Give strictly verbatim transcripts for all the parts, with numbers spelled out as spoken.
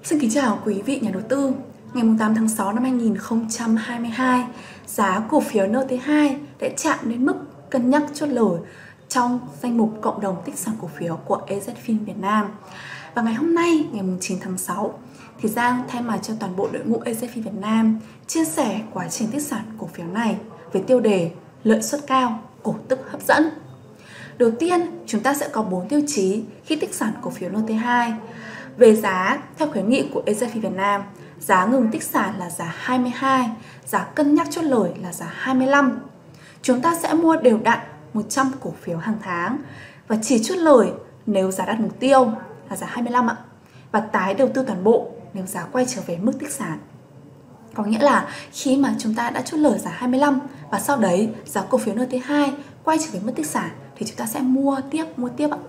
Xin kính chào quý vị nhà đầu tư. Ngày tám tháng sáu năm hai nghìn không trăm hai mươi hai, giá cổ phiếu en tê hai đã chạm đến mức cân nhắc chốt lời trong danh mục cộng đồng tích sản cổ phiếu của e dét Fin Việt Nam. Và ngày hôm nay, ngày chín tháng sáu, thì Giang thay mặt cho toàn bộ đội ngũ e dét Fin Việt Nam chia sẻ quá trình tích sản cổ phiếu này với tiêu đề lợi suất cao, cổ tức hấp dẫn. Đầu tiên, chúng ta sẽ có bốn tiêu chí khi tích sản cổ phiếu en tê hai. Về giá, theo khuyến nghị của e dét Fin Việt Nam, giá ngừng tích sản là giá hai mươi hai, giá cân nhắc chốt lời là giá hai mươi lăm. Chúng ta sẽ mua đều đặn một trăm cổ phiếu hàng tháng và chỉ chốt lời nếu giá đạt mục tiêu là giá hai mươi lăm ạ. Và tái đầu tư toàn bộ nếu giá quay trở về mức tích sản. Có nghĩa là khi mà chúng ta đã chốt lời giá hai mươi lăm và sau đấy giá cổ phiếu en tê hai quay trở về mức tích sản thì chúng ta sẽ mua tiếp, mua tiếp ạ.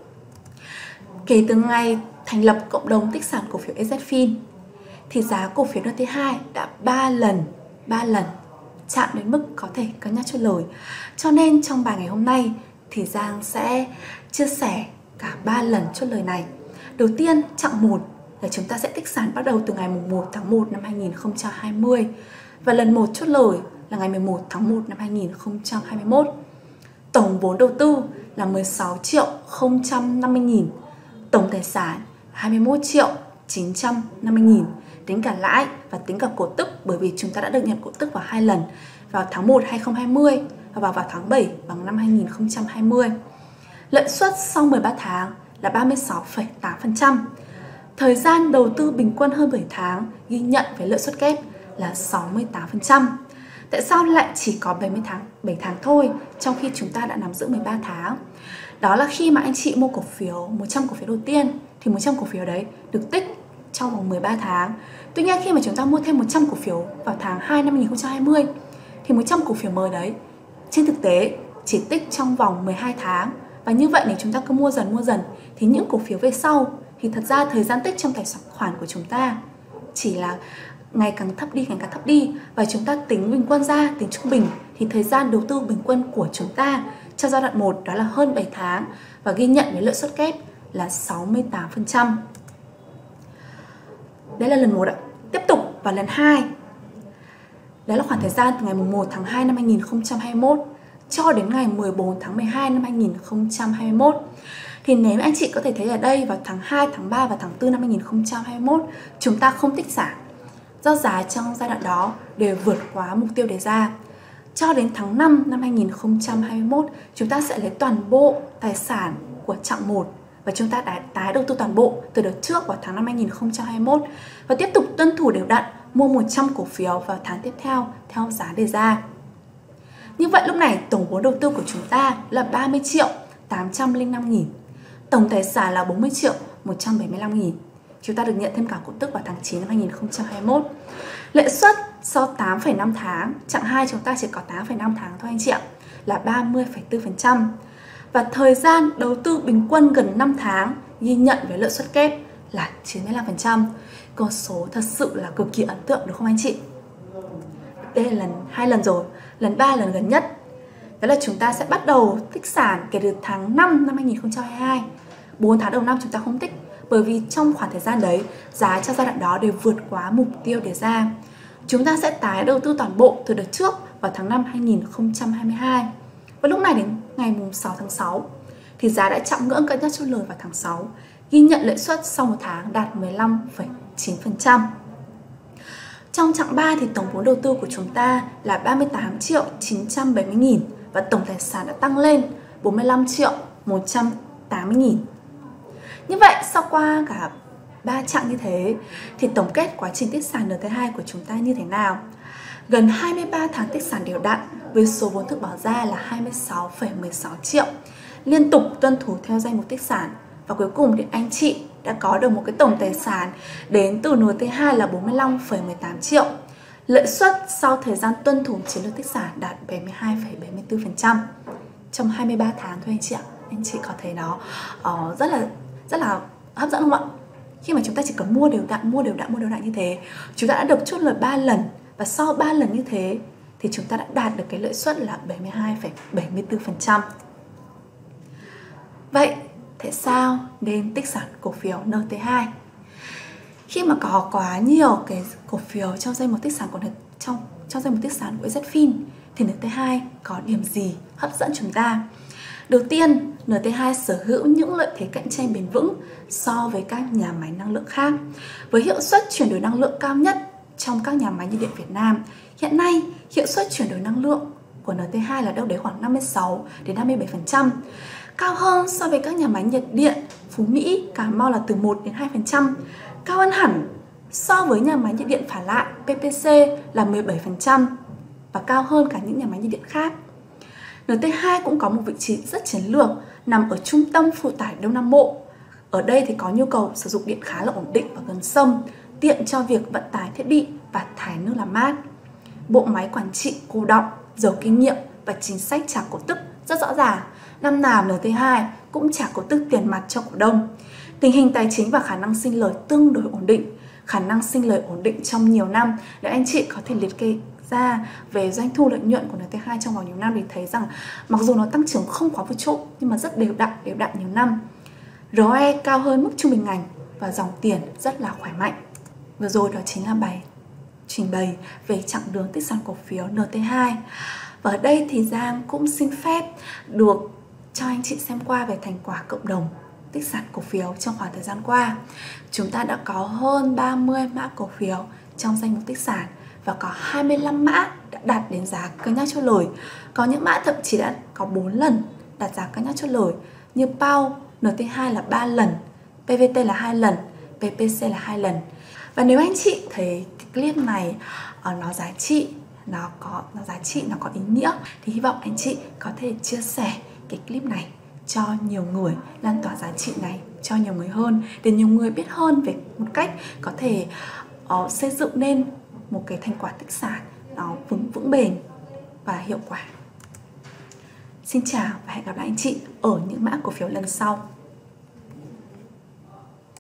Kể từ ngày thành lập cộng đồng tích sản cổ phiếu e dét Fin thì giá cổ phiếu en tê hai đã ba lần, ba lần chạm đến mức có thể cân nhắc chốt lời. Cho nên trong bài ngày hôm nay thì Giang sẽ chia sẻ cả ba lần chốt lời này. Đầu tiên, chặng một là chúng ta sẽ tích sản bắt đầu từ ngày một tháng một năm hai nghìn không trăm hai mươi và lần một chốt lời là ngày mười một tháng một năm hai nghìn không trăm hai mươi mốt. Tổng vốn đầu tư là mười sáu triệu không trăm năm mươi nghìn, tổng tài sản hai mươi mốt triệu chín trăm năm mươi nghìn, tính cả lãi và tính cả cổ tức, bởi vì chúng ta đã được nhận cổ tức vào hai lần, vào tháng một năm hai nghìn không trăm hai mươi và vào, vào tháng bảy bằng năm hai nghìn không trăm hai mươi. Lợi suất sau mười ba tháng là ba mươi sáu phẩy tám phần trăm. Thời gian đầu tư bình quân hơn bảy tháng ghi nhận với lợi suất kép là sáu mươi tám phần trăm. Tại sao lại chỉ có bảy mươi tháng, bảy tháng thôi trong khi chúng ta đã nắm giữ mười ba tháng? Đó là khi mà anh chị mua cổ phiếu một trăm cổ phiếu đầu tiên thì một trăm cổ phiếu đấy được tích trong vòng mười ba tháng. Tuy nhiên khi mà chúng ta mua thêm một trăm cổ phiếu vào tháng hai năm hai nghìn không trăm hai mươi thì một trăm cổ phiếu mới đấy trên thực tế chỉ tích trong vòng mười hai tháng. Và như vậy nếu chúng ta cứ mua dần mua dần thì những cổ phiếu về sau thì thật ra thời gian tích trong tài khoản của chúng ta chỉ là ngày càng thấp đi, ngày càng thấp đi. Và chúng ta tính bình quân ra, tính trung bình thì thời gian đầu tư bình quân của chúng ta trong giai đoạn một đó là hơn bảy tháng và ghi nhận với lợi suất kép là sáu mươi tám phần trăm. Đấy là lần một ạ. Tiếp tục vào lần hai. Đấy là khoảng thời gian từ ngày một tháng hai năm hai nghìn không trăm hai mươi mốt cho đến ngày mười bốn tháng mười hai năm hai nghìn không trăm hai mươi mốt. Thì nếu anh chị có thể thấy ở đây vào tháng hai, tháng ba và tháng tư năm hai nghìn không trăm hai mươi mốt chúng ta không tích sản do giá trong giai đoạn đó đều vượt quá mục tiêu đề ra. Cho đến tháng năm năm hai nghìn không trăm hai mươi mốt chúng ta sẽ lấy toàn bộ tài sản của chặng một và chúng ta đã tái đầu tư toàn bộ từ đợt trước vào tháng năm hai nghìn không trăm hai mươi mốt và tiếp tục tuân thủ đều đặn mua một trăm cổ phiếu vào tháng tiếp theo theo giá đề ra. Như vậy lúc này tổng vốn đầu tư của chúng ta là ba mươi triệu tám trăm lẻ năm nghìn, tổng tài sản là bốn mươi triệu một trăm bảy mươi lăm nghìn. Chúng ta được nhận thêm cả cổ tức vào tháng chín năm hai nghìn không trăm hai mươi mốt. Lãi suất sau tám phẩy năm tháng, chặng hai chúng ta chỉ có tám phẩy năm tháng thôi anh chị ạ, là ba mươi phẩy bốn phần trăm. Và thời gian đầu tư bình quân gần năm tháng ghi nhận với lợi suất kép là chín mươi lăm phần trăm. Con số thật sự là cực kỳ ấn tượng, được không anh chị? Đây là lần hai lần rồi, lần ba lần gần nhất. Đó là chúng ta sẽ bắt đầu tích sản kể từ tháng năm năm hai nghìn không trăm hai mươi hai. bốn tháng đầu năm chúng ta không tích bởi vì trong khoảng thời gian đấy giá trong giai đoạn đó đều vượt quá mục tiêu đề ra. Chúng ta sẽ tái đầu tư toàn bộ từ đợt trước vào tháng năm hai nghìn không trăm hai mươi hai. Và lúc này đến ngày sáu tháng sáu thì giá đã chạm ngưỡng cân nhắc chốt lời vào tháng sáu, ghi nhận lợi suất sau một tháng đạt mười lăm phẩy chín phần trăm. Trong chặng ba thì tổng vốn đầu tư của chúng ta là ba mươi tám triệu chín trăm bảy mươi nghìn và tổng tài sản đã tăng lên bốn mươi lăm triệu một trăm tám mươi nghìn. Như vậy sau qua cả ba chặng như thế thì tổng kết quá trình tích sản en tê hai của chúng ta như thế nào? Gần hai mươi ba tháng tích sản đều đặn với số vốn thực bỏ ra là hai mươi sáu phẩy mười sáu triệu, liên tục tuân thủ theo danh mục tích sản. Và cuối cùng thì anh chị đã có được một cái tổng tài sản đến từ en tê hai là bốn mươi lăm phẩy mười tám triệu. Lợi suất sau thời gian tuân thủ chiến lược tích sản đạt bảy mươi hai phẩy bảy mươi bốn phần trăm trong hai mươi ba tháng thôi anh chị ạ. Anh chị có thấy nó uh, rất là rất là hấp dẫn không ạ? Khi mà chúng ta chỉ cần mua đều đặn, mua đều đặn, mua đều đặn như thế, chúng ta đã được chốt lời ba lần và sau ba lần như thế thì chúng ta đã đạt được cái lợi suất là bảy mươi hai phẩy bảy mươi bốn phần trăm. Vậy tại sao nên tích sản cổ phiếu en tê hai? Khi mà có quá nhiều cái cổ phiếu trong danh mục tích sản của trong trong danh mục tích sản của Zfin thì en tê hai có điểm gì hấp dẫn chúng ta? Đầu tiên, en tê hai sở hữu những lợi thế cạnh tranh bền vững so với các nhà máy năng lượng khác. Với hiệu suất chuyển đổi năng lượng cao nhất trong các nhà máy nhiệt điện Việt Nam, hiện nay hiệu suất chuyển đổi năng lượng của en tê hai là đâu đấy khoảng năm mươi sáu đến năm mươi bảy phần trăm, cao hơn so với các nhà máy nhiệt điện Phú Mỹ, Cà Mau là từ một đến hai phần trăm, cao hơn hẳn so với nhà máy nhiệt điện Phả Lại pê pê xê là mười bảy phần trăm và cao hơn cả những nhà máy nhiệt điện khác. en tê hai cũng có một vị trí rất chiến lược nằm ở trung tâm phụ tải Đông Nam Bộ. Ở đây thì có nhu cầu sử dụng điện khá là ổn định và gần sông, tiện cho việc vận tải thiết bị và thải nước làm mát. Bộ máy quản trị cô đọng, giàu kinh nghiệm và chính sách trả cổ tức rất rõ ràng. Năm nào en tê hai cũng trả cổ tức tiền mặt cho cổ đông. Tình hình tài chính và khả năng sinh lời tương đối ổn định. Khả năng sinh lời ổn định trong nhiều năm, nếu anh chị có thể liệt kê ra về doanh thu lợi nhuận của en tê hai trong vòng nhiều năm thì thấy rằng mặc dù nó tăng trưởng không quá vượt trội nhưng mà rất đều đặn, đều đặn nhiều năm. rờ o e cao hơn mức trung bình ngành và dòng tiền rất là khỏe mạnh. Vừa rồi đó chính là bài trình bày về chặng đường tích sản cổ phiếu en tê hai. Và ở đây thì Giang cũng xin phép được cho anh chị xem qua về thành quả cộng đồng tích sản cổ phiếu trong khoảng thời gian qua. Chúng ta đã có hơn ba mươi mã cổ phiếu trong danh mục tích sản và có hai mươi lăm mã đã đạt đến giá cân nhắc chốt lời. Có những mã thậm chí đã có bốn lần đạt giá cân nhắc chốt lời như pao, en tê hai là ba lần, pê vê tê là hai lần, pê pê xê là hai lần. Và nếu anh chị thấy cái clip này uh, nó giá trị, nó có nó giá trị, nó có ý nghĩa thì hy vọng anh chị có thể chia sẻ cái clip này cho nhiều người, lan tỏa giá trị này cho nhiều người hơn, để nhiều người biết hơn về một cách có thể uh, xây dựng nên một cái thành quả tích sản nó vững vững bền và hiệu quả. Xin chào và hẹn gặp lại anh chị ở những mã cổ phiếu lần sau.